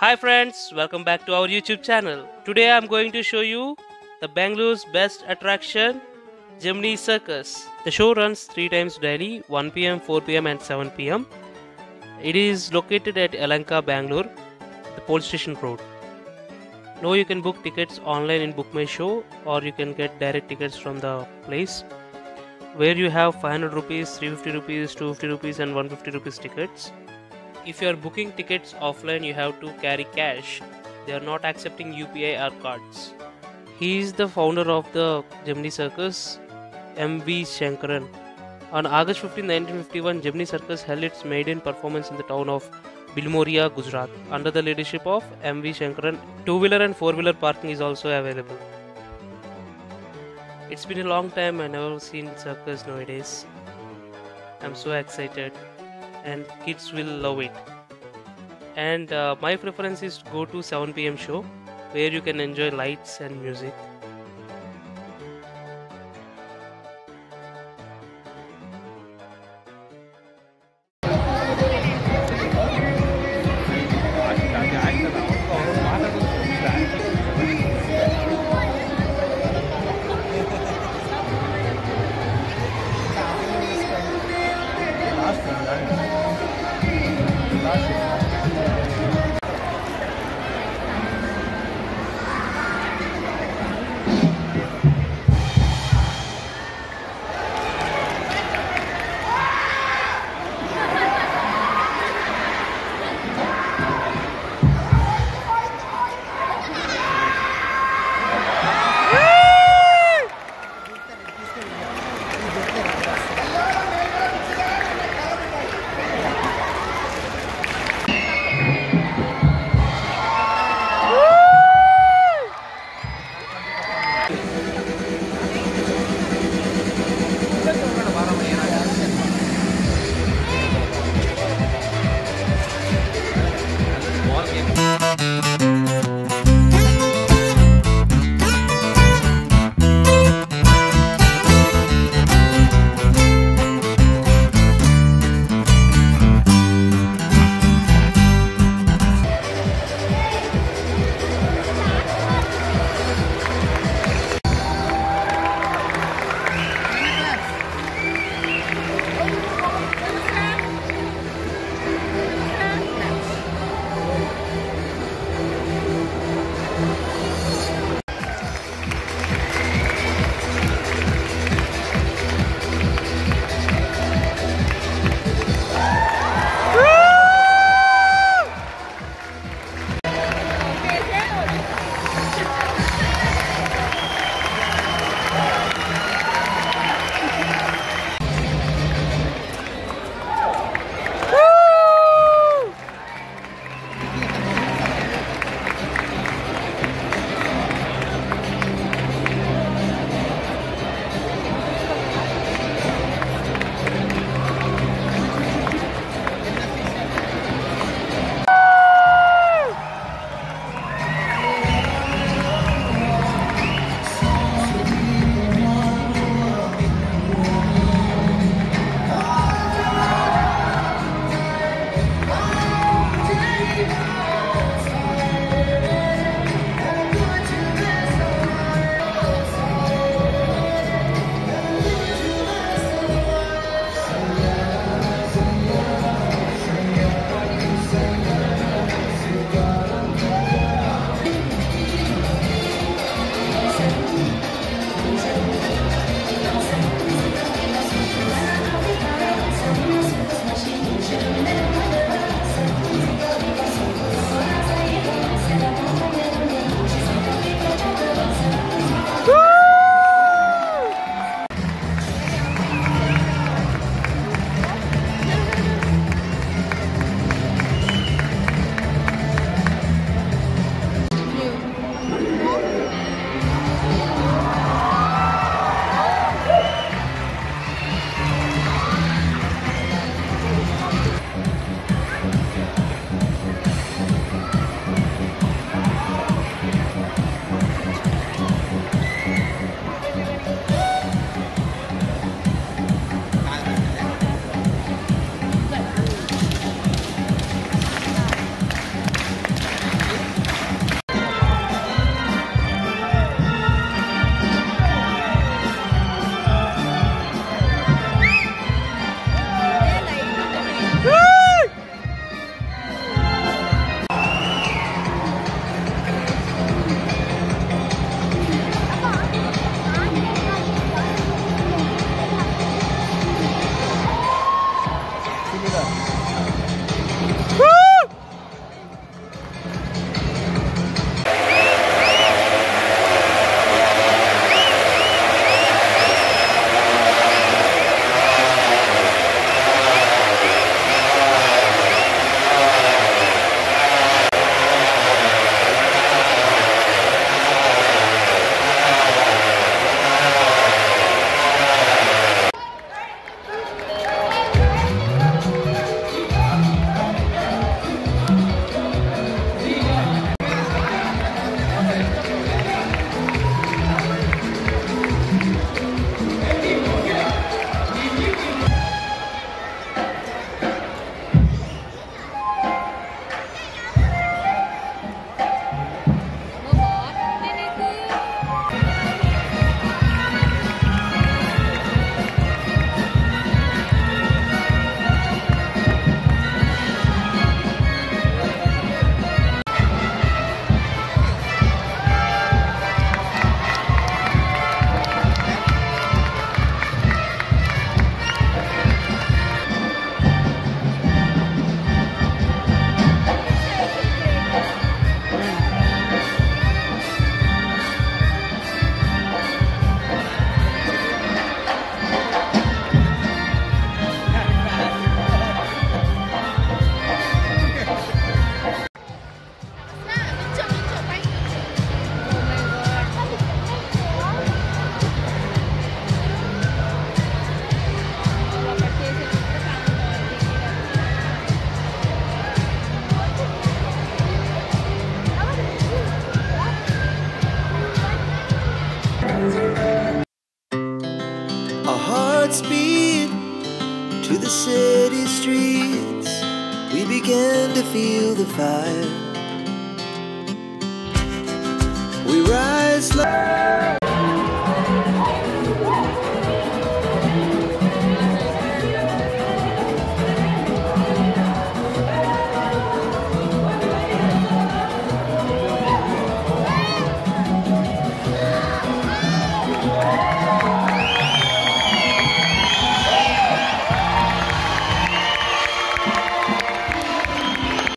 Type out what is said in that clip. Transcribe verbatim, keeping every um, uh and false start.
Hi friends, welcome back to our YouTube channel. Today I am going to show you the Bengaluru's best attraction, Gemini Circus. The show runs three times daily, one p m, four p m and seven p m It is located at Yelahanka, Bangalore, the police station road. Now you can book tickets online in Book My Show, or you can get direct tickets from the place, where you have five hundred rupees, three hundred fifty rupees, two hundred fifty rupees and one hundred fifty rupees tickets. If you are booking tickets offline, you have to carry cash. They are not accepting U P I or cards. He is the founder of the Gemini Circus, M V Shankaran. On August fifteenth, nineteen fifty-one, Gemini Circus held its maiden performance in the town of Bilmoria, Gujarat. Under the leadership of M V Shankaran, two-wheeler and four-wheeler parking is also available. It's been a long time. I never seen circus nowadays. I'm so excited, and kids will love it. And uh, my preference is to go to seven p m show, where you can enjoy lights and music. feel the fire. We rise like